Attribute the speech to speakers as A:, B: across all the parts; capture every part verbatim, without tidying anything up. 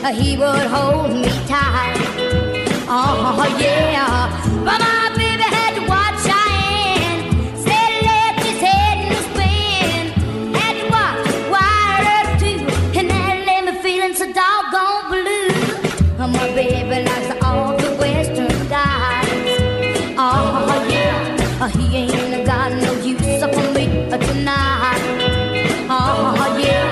A: he would hold me tight. Oh yeah, but my baby had to watch Cheyenne. Said he left his head in a spin. Had to watch Wire Up too, and that left me feeling so doggone blue. Oh, my baby likes all the Western guys. Oh yeah, he ain't got no use for me tonight. Oh yeah.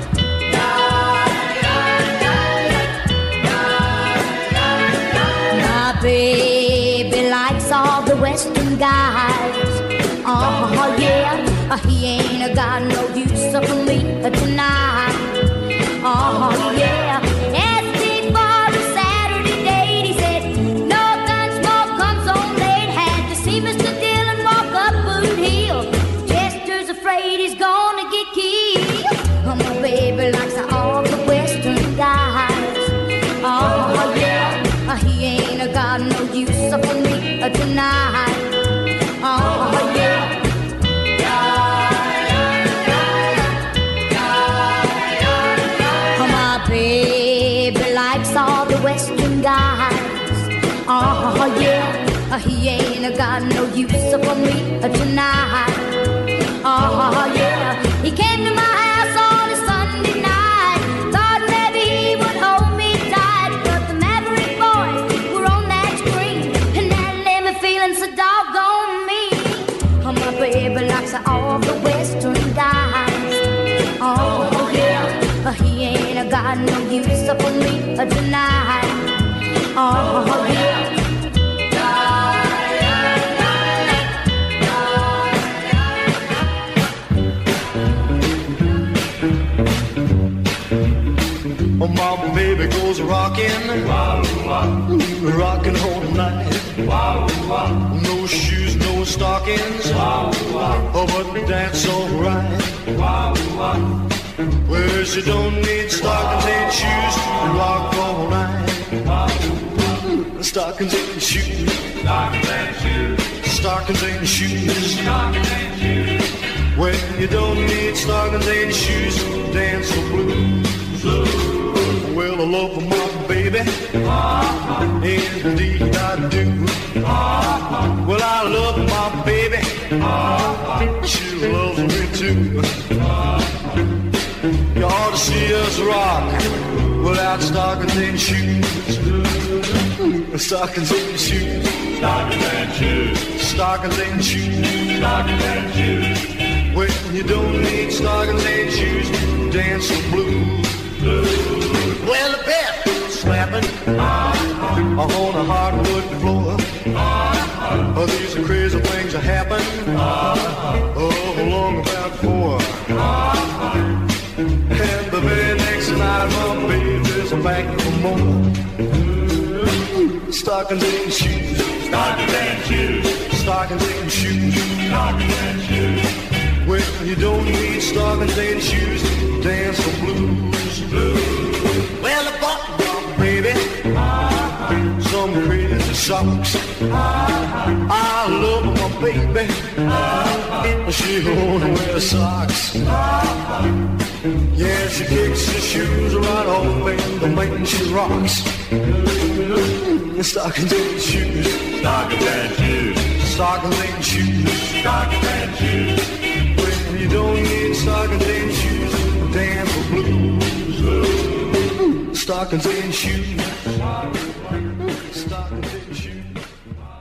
A: Baby likes all the Western guys. Oh yeah, he ain't got no use for me tonight. Oh yeah, asked me for a Saturday date. He said no gun smoke comes on late. Had to see Mister Dillon walk up Boot Hill. Chester's afraid he's gonna get killed. Oh, my baby likes all the Western guys. Oh yeah. He ain't got no use for me tonight. Oh yeah. My baby likes all the Western guys. Oh yeah. He ain't got no use for me tonight. Oh yeah. He came to my house on a Sunday night. Thought maybe he would hold me tight, but the Maverick boys were on that screen, and that left me feeling so doggone mean. Oh, my baby likes all the Western guys. Oh yeah, he ain't got no use for me tonight. Oh yeah.
B: Oh, mama, baby goes rockin', rockin' all night. No shoes, no stockings, oh, but that's alright. Well, she don't need stockings and shoes to rock all night. Stockings and shoes, stockings and shoes. Well, you don't need stockings and shoes to dance the blues. Well, I love my baby, indeed I do. Well, I love my baby, she loves me too. You ought to see us rock without stockings and shoes. Stockings and shoes, stockings and shoes, stockings and shoes, stockings and shoes. Well, you don't need stockings and shoes to dance the blues. Well, the bed slapping on a hardwood floor. Oh, these are crazy things that happen. Oh, long about four. And the very next night, my baby's back for more. Stockings and shoes, stockings and shoes, stockings and shoes, stockings and shoes. Well, you don't need stockings and shoes to dance the blues. Well, I bought my baby some crazy socks. I love my baby, she wanna wear socks. Yeah, she kicks her shoes right off and the man she rocks. Stockings and shoes, stockings and shoes, stockings and shoes, stockings and shoes. Well, you don't need stockings and shoes to dance the blues. Stockings and shoes, stockings and shoes.